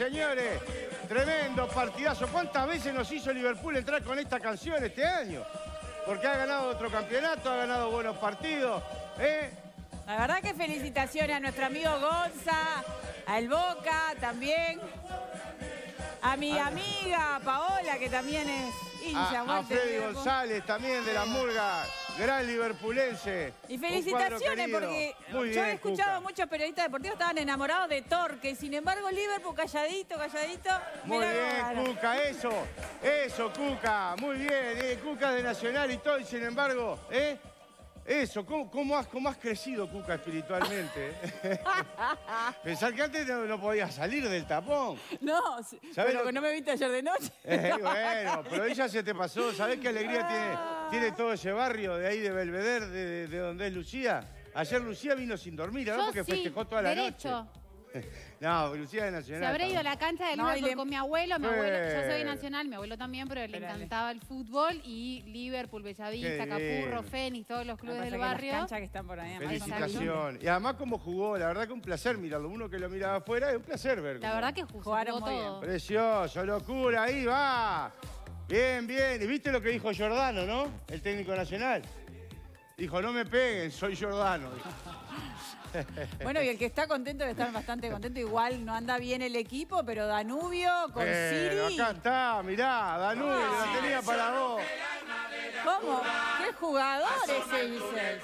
señores. Tremendo partidazo. ¿Cuántas veces nos hizo Liverpool entrar con esta canción este año? Porque ha ganado otro campeonato, ha ganado buenos partidos. La verdad que felicitaciones a nuestro amigo Gonza, al Boca también, a mi amiga Paola, que también es hincha. A Freddy González también de la Murga, gran liverpulense. Y felicitaciones porque muy yo bien, he escuchado a Cuca. muchos periodistas deportivos que estaban enamorados de Torque, sin embargo Liverpool calladito, calladito. Muy bien, Cuca, eso, Cuca, muy bien, Cuca de Nacional y todo, y sin embargo, eso, ¿cómo has crecido, Cuca, espiritualmente? Pensar que antes no podías salir del tapón. No, pero que no me viste ayer de noche. Bueno, pero ahí ya se te pasó. ¿Sabés qué alegría tiene todo ese barrio de ahí de Belvedere, de donde es Lucía? Ayer Lucía vino sin dormir, ¿no? Porque festejó toda la noche. No, Lucía de Nacional. Se habrá ido a la cancha de Liverpool con mi abuelo. Mi abuelo, yo soy de Nacional, mi abuelo también, pero le encantaba el fútbol. Y Liverpool, Bellavista, Capurro, Fénix, todos los clubes del barrio. Las canchas que están por ahí. Felicitaciones. Y además como jugó, la verdad que un placer mirarlo. Uno que lo miraba afuera, es un placer verlo. La verdad que jugaron todo. Precioso, locura, ahí va. Bien, bien. ¿Y viste lo que dijo Giordano, no? El técnico nacional. Dijo, no me peguen, soy Giordano. Bueno, y el que está contento debe estar bastante contento. Igual no anda bien el equipo, pero Danubio con Siri. Acá está, mirá, Danubio, la tenía para vos. ¿Cómo? ¿Qué jugador ese, dices?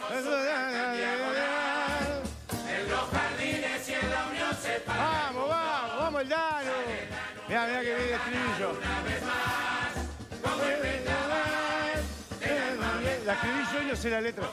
En los jardines y en la unión se para. Vamos el Danu. Mirá que viene el estribillo. La escribí yo y no sé la letra.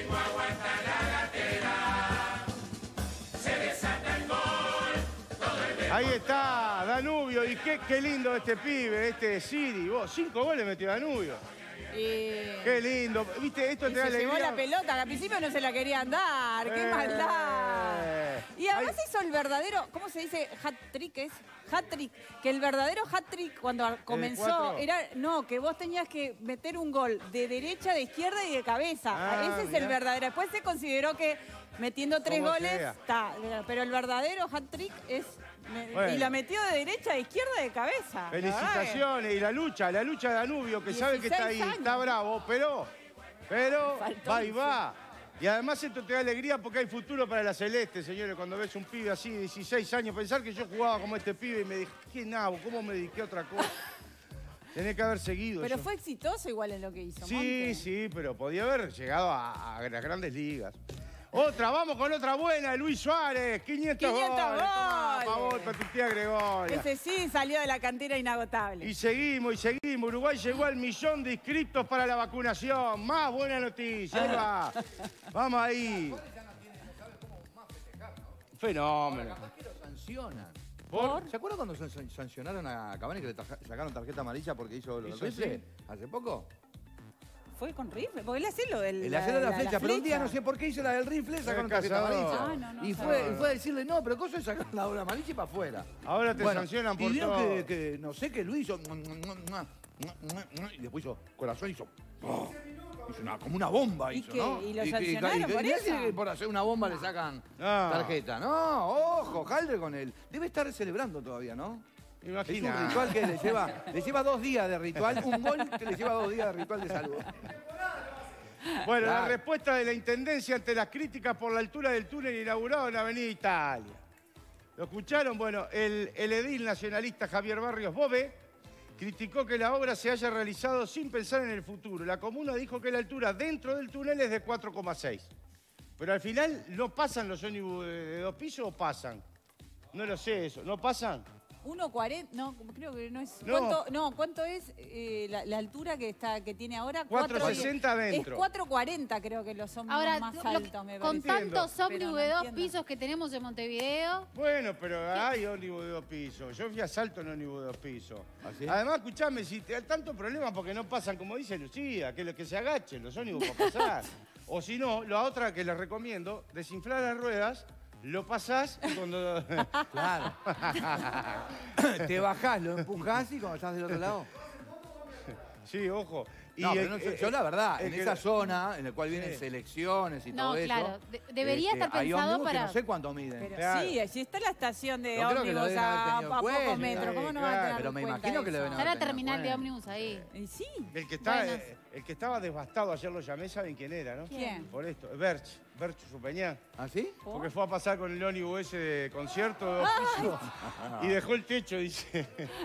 Ahí está, Danubio. Y qué lindo este pibe, este Siri. Vos, 5 goles metió Danubio. Qué lindo. ¿Viste? Esto te da alegría. Se llevó la pelota, que al principio no se la querían dar. ¡Qué maldad! Y además hizo el verdadero, ¿cómo se dice? Hat-trick es. Hat-trick. Que el verdadero hat-trick cuando comenzó era, no, que vos tenías que meter un gol de derecha, de izquierda y de cabeza. Ese es el verdadero. Después se consideró que metiendo 3 goles, está. Pero el verdadero hat-trick es... Y la metió de derecha, de izquierda, de cabeza. Felicitaciones. Y la lucha de Danubio, que sabe que está ahí, está bravo, pero va y va. Y además esto te da alegría porque hay futuro para la Celeste, señores, cuando ves un pibe así de 16 años. Pensar que yo jugaba como este pibe y me dije, ¿qué nabo? ¿Cómo me dediqué a otra cosa? Tenés que haber seguido. Pero fue exitoso igual en lo que hizo. Sí, pero podía haber llegado a las grandes ligas. Vamos con otra buena, Luis Suárez, 500 goles. Por favor, para tu tía Gregoria. Ese sí salió de la cantera inagotable. Y seguimos. Uruguay llegó al 1.000.000 de inscriptos para la vacunación. Más buena noticia, ahí va. Vamos ahí. Fenómeno. Capaz que lo sancionan. ¿Por? ¿Se acuerdan cuando sancionaron a Cavani que le sacaron tarjeta amarilla porque hizo lo del ¿Hizo rifle? ¿Hace poco? ¿Fue con rifle? Porque él hace lo del... El hacer la flecha, pero un día no sé por qué hizo la del rifle, sacaron tarjeta amarilla. Y fue a decirle, no, pero cosa es sacar la hora amarilla y para afuera. Ahora te sancionan por y todo. Y que no sé qué lo hizo. Y después hizo corazón, hizo como una bomba, hizo, ¿no? ¿Y lo sancionaron por eso? Que por hacer una bomba le sacan tarjeta. No, ojo, Halder con él. Debe estar celebrando todavía, ¿no? Imagina. Es un ritual que le lleva 2 días de ritual, un gol que le lleva 2 días de ritual de salud. Bueno, la respuesta de la Intendencia ante las críticas por la altura del túnel inaugurado en Avenida Italia. ¿Lo escucharon? Bueno, el edil nacionalista Javier Barrios Bove criticó que la obra se haya realizado sin pensar en el futuro. La comuna dijo que la altura dentro del túnel es de 4,6. Pero al final, ¿no pasan los ómnibus de 2 pisos o pasan? No lo sé eso. ¿No pasan? 1,40, no, creo que no es. No. ¿Cuánto es la altura que tiene ahora? 4,60 adentro. Es 4,40 creo que los ómnibus más altos, me con parece. tantos ómnibus de 2 pisos que tenemos en Montevideo. Bueno, pero hay ómnibus de 2 pisos. Yo fui a Salto en ómnibus de 2 pisos. ¿Ah, sí? Además, escuchame, si te da tanto problema porque no pasan, como dice Lucía, que se agachen los ómnibus para pasar. O si no, la otra que les recomiendo, desinflar las ruedas. Lo pasás y cuando... Claro. Te bajás, lo empujás y cuando estás del otro lado... Sí, ojo. No, pero yo la verdad, en esa zona, en la cual vienen selecciones y todo eso... No, claro, debería estar pensado para... que no sé cuánto miden. Pero sí, allí está la estación de ómnibus a pocos metros. ¿Cómo no van a tener Pero me imagino que lo deben haber tenido. Está la terminal de ómnibus ahí. Sí. El que estaba devastado ayer lo llamé, ¿saben quién era, no? ¿Quién? Por esto, Berch Supeñán. ¿Ah, sí? Porque fue a pasar con el ómnibus ese de concierto de oficio y dejó el techo, dice.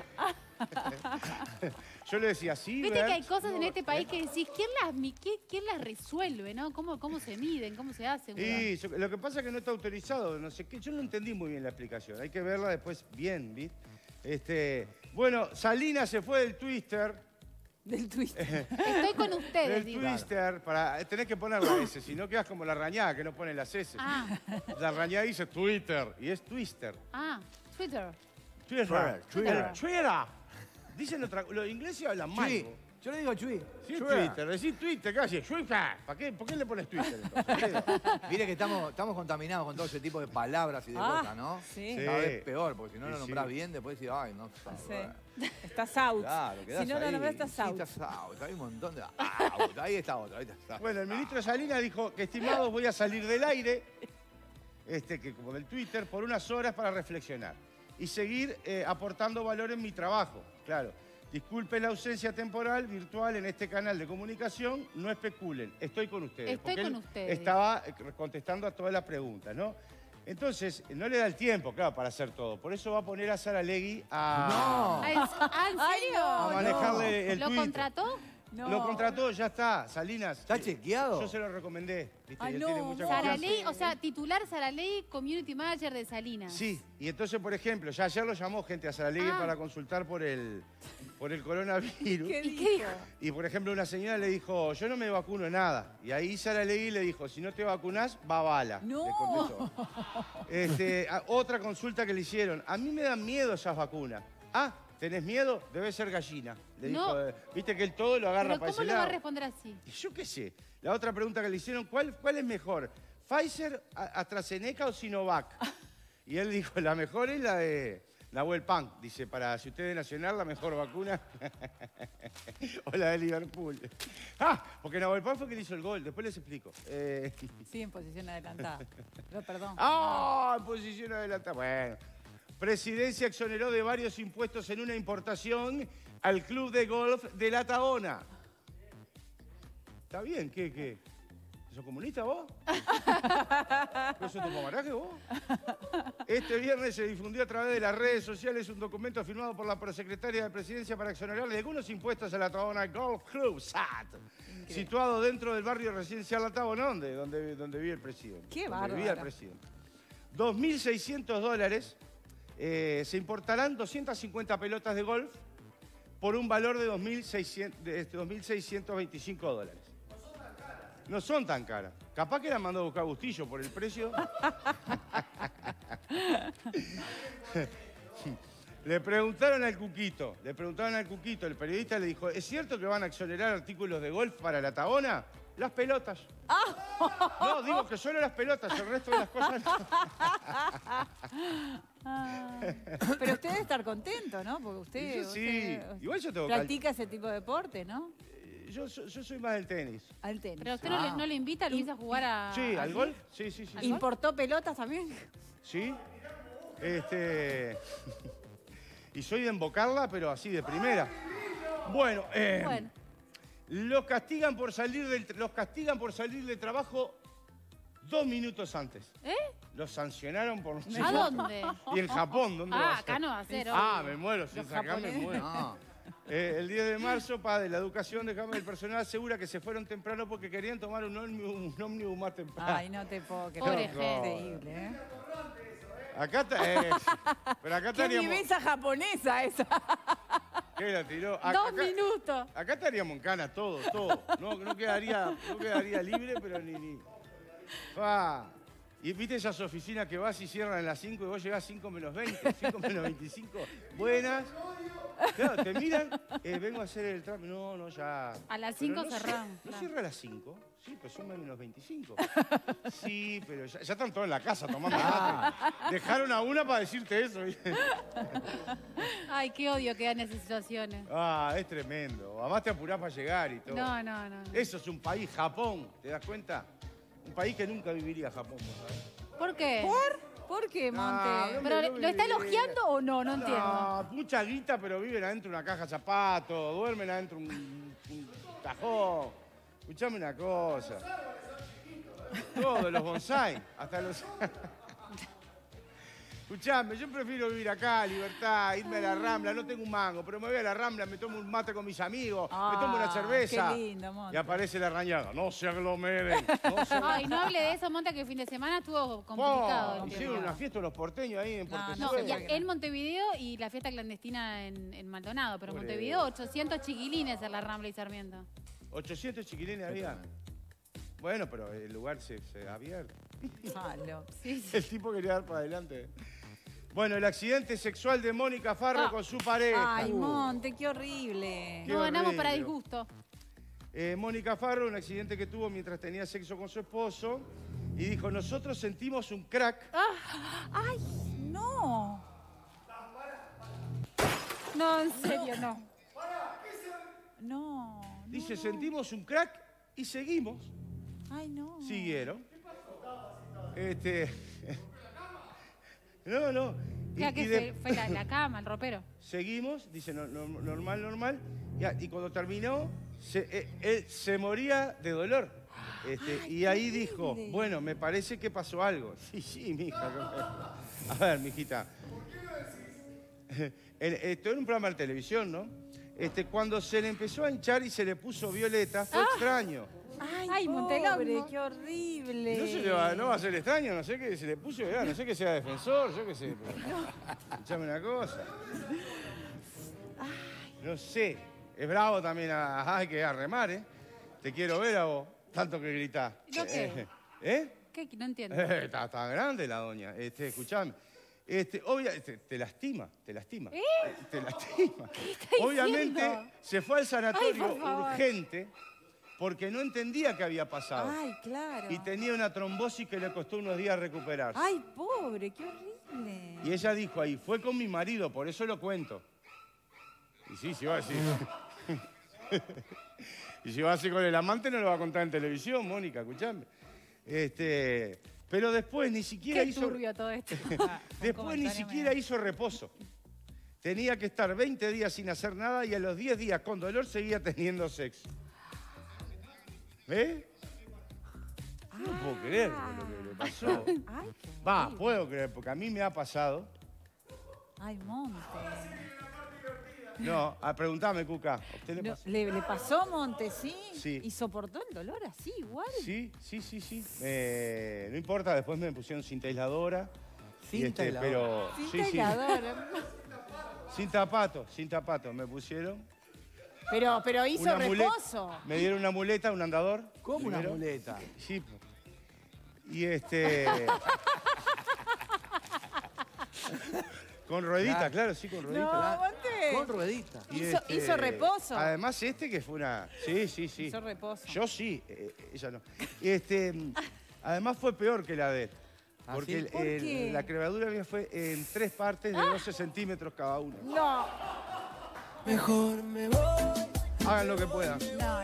Yo le decía, sí, viste que hay cosas en este país que decís, ¿quién las resuelve, no? ¿Cómo se miden? ¿Cómo se hacen? Y lo que pasa es que no está autorizado, no sé qué. Yo no entendí muy bien la explicación. Hay que verla después bien, ¿viste? Bueno, Salinas se fue del Twitter. Del Twister. Estoy con ustedes, digo. Del Twister, tenés que poner la S, si no quedas como la rañada, que no pone las S. La rañada dice Twitter, y es Twister. Twitter. Twitter. Dicen los ingleses hablan mal. Yo le digo Twitter. Sí, Twitter. Decís Twitter, casi. ¿Para qué? ¿Por qué le pones Twitter entonces? Mire que estamos contaminados con todo ese tipo de palabras y de cosas, ¿no? Sí. Cada vez peor, porque si no lo nombrás bien, después decís, ay, no. Estás out. Claro, si no lo nombrás, estás out. Sí, estás out. Hay un montón de out. Ahí está otro. Bueno, el ministro Salinas dijo que, estimados, voy a salir del aire, que como del Twitter, por unas horas para reflexionar y seguir aportando valor en mi trabajo. Claro. Disculpen la ausencia temporal virtual en este canal de comunicación, no especulen, estoy con ustedes. Estoy con ustedes. Estaba contestando a todas las preguntas, ¿no? Entonces, no le da el tiempo, claro, para hacer todo. Por eso va a poner a Saralegui a... ¿En serio? A manejarle el Twitter. ¿Lo contrató? No. Lo contrató, ya está, Salinas. ¿Está chequeado? Yo se lo recomendé. ¿Viste? Ay, Él no. tiene mucha Saralegui, confianza. o sea, titular Saralegui, community manager de Salinas. Sí, y entonces, por ejemplo, ya ayer lo llamó gente a Saralegui para consultar por el coronavirus. ¿Qué ¿Y qué dijo? Y, por ejemplo, una señora le dijo, yo no me vacuno nada. Y ahí Saralegui le dijo, si no te vacunás, va bala. No. Le contestó. Otra consulta que le hicieron, a mí me dan miedo esas vacunas. ¿Tenés miedo? Debe ser gallina. Le dijo, viste que él todo lo agarra para ese lado. ¿Cómo le va a responder así? Y yo qué sé. La otra pregunta que le hicieron, ¿cuál es mejor? ¿Pfizer, AstraZeneca o Sinovac? Y él dijo, la mejor es la de Nahuel Pan. Dice, para si usted es de Nacional, la mejor vacuna. O la de Liverpool. Porque Nahuel Pan fue quien hizo el gol. Después les explico. Sí, en posición adelantada. Pero perdón. En posición adelantada. Bueno. Presidencia exoneró de varios impuestos en una importación al club de golf de La Tahona. ¿Está bien? ¿Qué? ¿Sos comunista vos? ¿No sos tu mamaraje vos? Este viernes se difundió a través de las redes sociales un documento firmado por la prosecretaria de Presidencia para exonerarle algunos impuestos a La Tahona Golf Club, SAT, situado dentro del barrio residencial La Tahona, donde vive el presidente. ¡Qué bárbaro! Vivía el presidente. $2.600. Se importarán 250 pelotas de golf por un valor de $2.625. No son tan caras. Capaz que la mandó a buscar Bustillo por el precio. Le preguntaron al Cuquito, el periodista le dijo, ¿es cierto que van a exonerar artículos de golf para La Tahona? Las pelotas. No, digo que solo las pelotas, el resto de las cosas no. Pero usted debe estar contento, ¿no? Porque usted, sí. Igual yo tengo practica ese tipo de deporte, ¿no? Yo soy más del tenis. Al tenis. ¿Pero usted no le invita a Luis a jugar a...? Sí, ¿al golf? Sí. ¿Importó pelotas también? Sí. Y soy de embocarla, pero así, de primera. Bueno. Los castigan por salir del trabajo 2 minutos antes. Los sancionaron por... ¿A dónde? Y en Japón, ¿dónde va a ser? Acá no va a ser. Me muero, sin sacar me muero. No. El 10 de marzo, de la educación del personal asegura que se fueron temprano porque querían tomar un ómnibus más temprano. Ay, no te puedo creer. Pobre Increíble, ¿eh? Acá está... pero acá ¡Qué estaríamos... viveza japonesa esa! ¿Qué la tiró? 2 minutos. Acá estaríamos en cana, todo. No quedaría libre, pero ni... Y viste esas oficinas que vas y cierran a las 5 y vos llegás 5 menos 20, 5 menos 25. Buenas. Claro, te miran, vengo a hacer el trámite. No, ya. A las 5 cerramos. ¿No cierra a las 5? Sí, pues son menos 25. Sí, pero ya están todos en la casa tomando mate. Dejaron a una para decirte eso. Ay, qué odio que dan esas situaciones. Es tremendo. Además te apurás para llegar y todo. No. Eso es un país, Japón, ¿te das cuenta? Un país que nunca viviría Japón, ¿sabes? ¿Por qué? ¿Por qué, Monte? ¿Pero lo está elogiando o no? No entiendo. No, mucha guita, pero viven adentro de una caja de zapatos, duermen adentro de un cajón. Escuchame una cosa. Todos los bonsai, hasta los... Escuchame, yo prefiero vivir acá, libertad, irme a la Rambla, no tengo un mango, pero me voy a la Rambla, me tomo un mate con mis amigos, me tomo una cerveza. Qué lindo, Monte. Y aparece la rañada. No se aglomeren. Ay, no hable de eso, Monte, que el fin de semana estuvo complicado. Hicieron una fiesta los porteños ahí en Puerto No, Sueño. en Montevideo y la fiesta clandestina en Maldonado, pero en Montevideo 800 chiquilines en la Rambla y Sarmiento. 800 chiquilines había. Bueno, pero el lugar se ha abierto. Sí. El tipo quería dar para adelante. Bueno, el accidente sexual de Mónica Farro con su pareja. Ay, Monte, qué horrible. No ganamos para disgusto. Mónica Farro, un accidente que tuvo mientras tenía sexo con su esposo. Y dijo, nosotros sentimos un crack. Ay, no. No, en serio, no. No. Dice, sentimos un crack y seguimos. Ay, no. Siguieron. No. Fue la cama, el ropero. Seguimos, dice, normal. Y cuando terminó, él se moría de dolor. Y ahí dijo, bueno, me parece que pasó algo. Sí, mija. A ver, mijita. Esto era un programa de televisión, ¿no? Cuando se le empezó a hinchar y se le puso violeta, fue extraño. Ay, Montelombre, qué horrible. No va a ser extraño, no sé qué se le puso, no sé que sea defensor, yo qué sé. Escuchame una cosa. No sé, es bravo también, hay que remar, ¿eh? Te quiero ver a vos, tanto que gritás. ¿Yo qué? ¿Qué? No entiendo. Está grande la doña, escuchame. Te lastima. Te lastima. ¿Qué está Obviamente diciendo? se fue al sanatorio Ay, por favor. urgente porque no entendía qué había pasado. Ay, claro. Y tenía una trombosis que le costó unos días recuperarse. Ay, pobre, qué horrible. Y ella dijo ahí, fue con mi marido, por eso lo cuento. Y sí, si va así. Y si va así con el amante no lo va a contar en televisión, Mónica, escuchame. Pero después ni siquiera Qué turbio todo esto. Después ni siquiera hizo reposo. Tenía que estar 20 días sin hacer nada y a los 10 días con dolor seguía teniendo sexo. No puedo creer lo que le pasó. Puedo creer, porque a mí me ha pasado. Ay, Monte. No, preguntame, Cuca. ¿A usted le pasó? ¿Le pasó, Monte, sí? Sí. ¿Y soportó el dolor así, igual? Sí. No importa, después me pusieron cinta aisladora. Cinta aisladora. Pero, Cinta aisladora. Sin zapatos me pusieron. Pero hizo Una reposo. Me dieron una muleta, un andador. ¿Cómo primero. una muleta? Sí. Y con ruedita, claro, sí, con ruedita. No, Monte. Con ruedita. Y Hizo reposo. Además que fue una... Sí. Hizo reposo. Yo sí, ella no. Además fue peor que la de él. Porque ¿sí? ¿Por qué? la crevadura mía fue en 3 partes de 12 centímetros cada una. No. Mejor me voy. Hagan lo que puedan. No.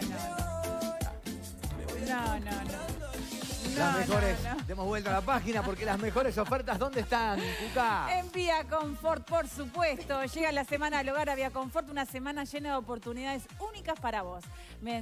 Las mejores, demos vuelta a la página porque las mejores ofertas, ¿dónde están, Cuca? En Vía Confort, por supuesto. Llega la semana del hogar a Vía Confort, una semana llena de oportunidades únicas para vos.